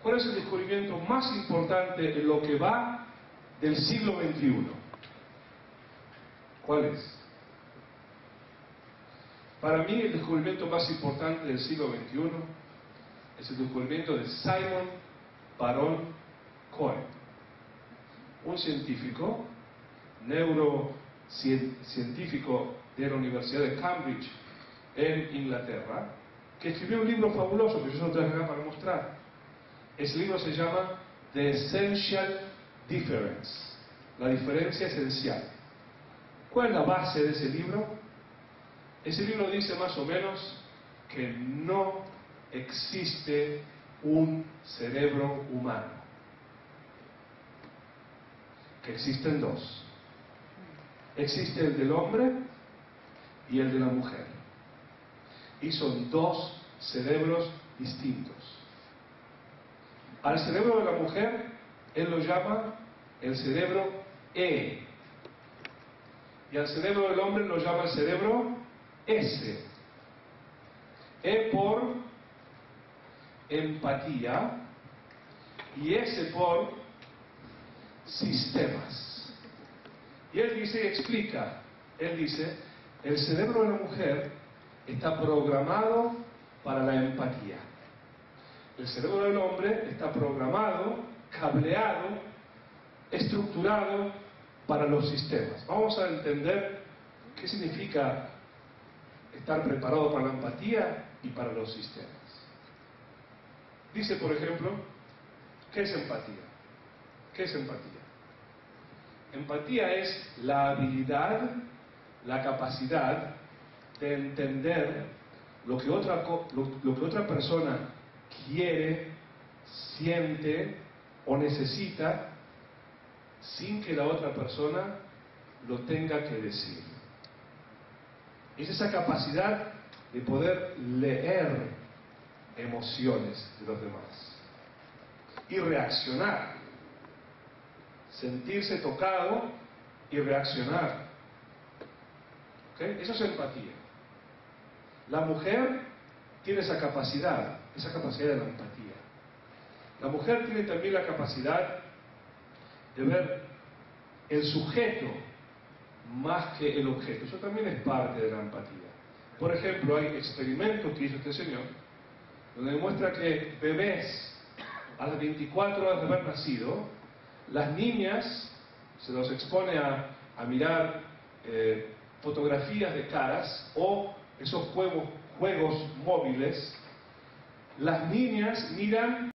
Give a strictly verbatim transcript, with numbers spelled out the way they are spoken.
¿Cuál es el descubrimiento más importante en lo que va del siglo veintiuno? ¿Cuál es? Para mí el descubrimiento más importante del siglo veintiuno es el descubrimiento de Simon Baron Cohen, un científico, neurocientífico de la Universidad de Cambridge en Inglaterra, que escribió un libro fabuloso que yo se lo traje acá para mostrar. Ese libro se llama The Essential Difference, la diferencia esencial. ¿Cuál es la base de ese libro? Ese libro dice más o menos que no existe un cerebro humano, que existen dos. Existe el del hombre y el de la mujer, y son dos cerebros distintos. Al cerebro de la mujer él lo llama el cerebro E, y al cerebro del hombre lo llama el cerebro S. E por empatía y S por sistemas. Y él dice y explica, él dice, el cerebro de la mujer está programado para la empatía. El cerebro del hombre está programado, cableado, estructurado para los sistemas. Vamos a entender qué significa estar preparado para la empatía y para los sistemas. Dice, por ejemplo, ¿qué es empatía? ¿Qué es empatía? Empatía es la habilidad, la capacidad de entender lo que otra, lo, lo que otra persona quiere, siente o necesita sin que la otra persona lo tenga que decir. Es esa capacidad de poder leer emociones de los demás y reaccionar, sentirse tocado y reaccionar. ¿Okay? Eso es empatía. La mujer tiene esa capacidad, esa capacidad de la empatía. La mujer tiene también la capacidad de ver el sujeto más que el objeto. Eso también es parte de la empatía. Por ejemplo, hay experimentos que hizo este señor donde demuestra que bebés a las veinticuatro horas de haber nacido, las niñas se los expone a, a mirar eh, fotografías de caras o esos juegos, juegos móviles. Las niñas miran